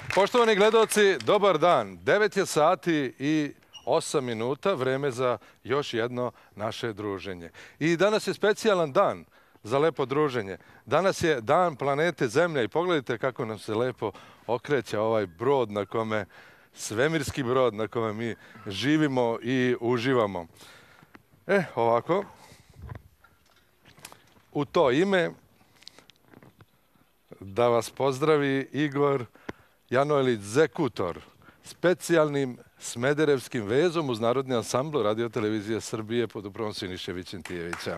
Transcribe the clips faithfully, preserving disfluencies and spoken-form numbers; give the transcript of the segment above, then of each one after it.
Poštovani gledalci, dobar dan. devet je sati i osam minuta, vreme za još jedno naše druženje. I danas je specijalan dan za lepo druženje. Danas je dan planete Zemlja i pogledajte kako nam se lepo okreće ovaj brod na kome, svemirski brod na kome mi živimo i uživamo. E, ovako. U to ime da vas pozdravi Igor Janojlić Zekutor, specijalnim smederevskim vezom uz Narodni ansambl Radio-televizije Srbije pod upravom Siniše Vićentijevića.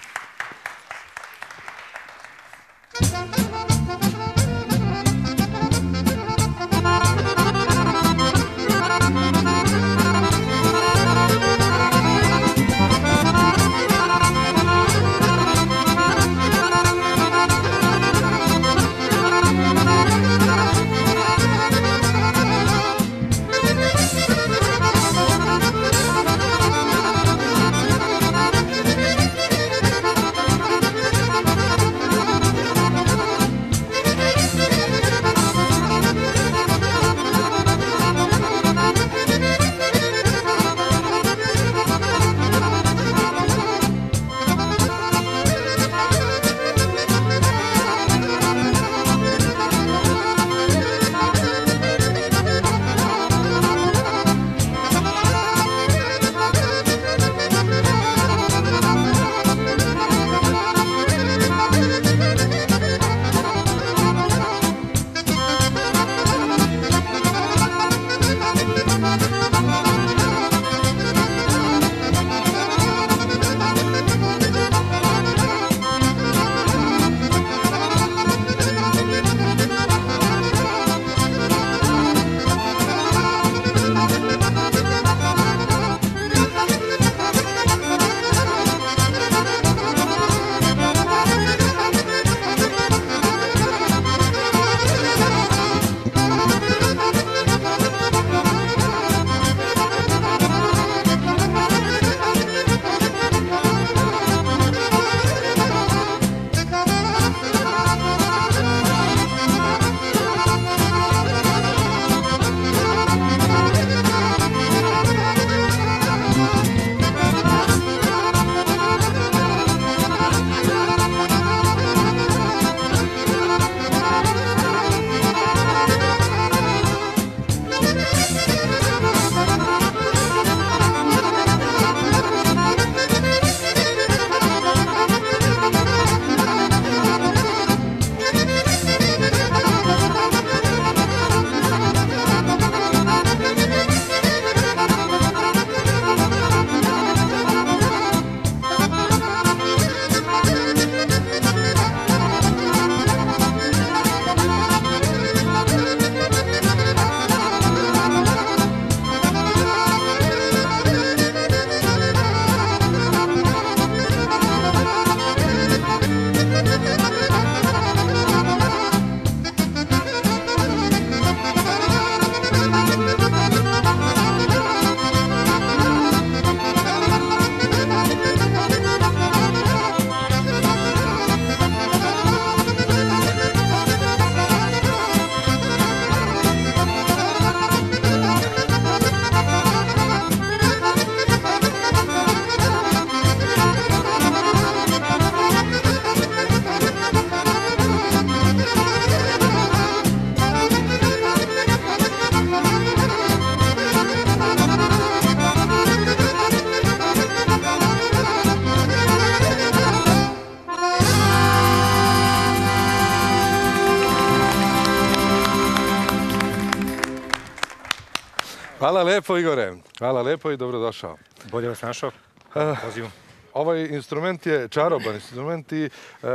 Hvala lepo, Igore. Hvala lepo i dobrodošao. Bolje vas našao. Pozivu. Ovaj instrument je čaroban instrument i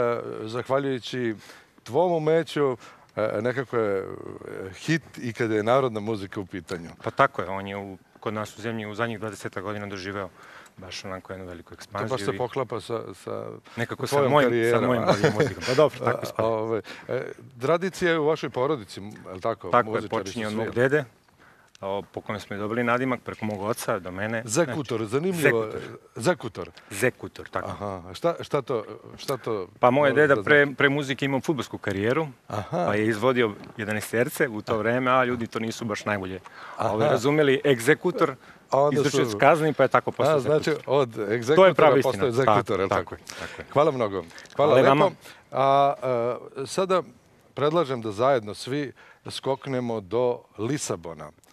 zahvaljujući tvom umeću nekako je hit i kada je narodna muzika u pitanju. Pa tako je. On je kod nas u zemlji u zadnjih dvadeset godina doživeo baš onako jednu veliku ekspanziju. To baš se poklapa sa nekako tvojom sa mojim, karijerom. sa mojim bavim muzikom. Pa dobro, tako ispada. Tradicija je u vašoj porodici, je li tako? Tako je, počinje od mog dede. o, po kojem smo i dobili nadimak preko mog oca do mene. Zekutor, zanimljivo. Zekutor. Zekutor. Zekutor, tako. Aha, šta, šta, to, šta to... Pa moj možeš deda da pre, znaš? pre muzike imao fudbalsku karijeru, Aha. pa je izvodio jedanaesterce u to vreme, a ljudi to nisu baš najbolje Aha. ovaj, razumeli. Egzekutor, A onda izvršioc su- kazni, pa je tako postao A, zekutor. znači, od To je egzekutora prava istina. postoje zekutor, je li Tako, tako? tako je, tako je. Hvala mnogo. Hvala, Hvala i lepo. vama. A, a, sada predlažem da zajedno svi skoknemo do Lisabona.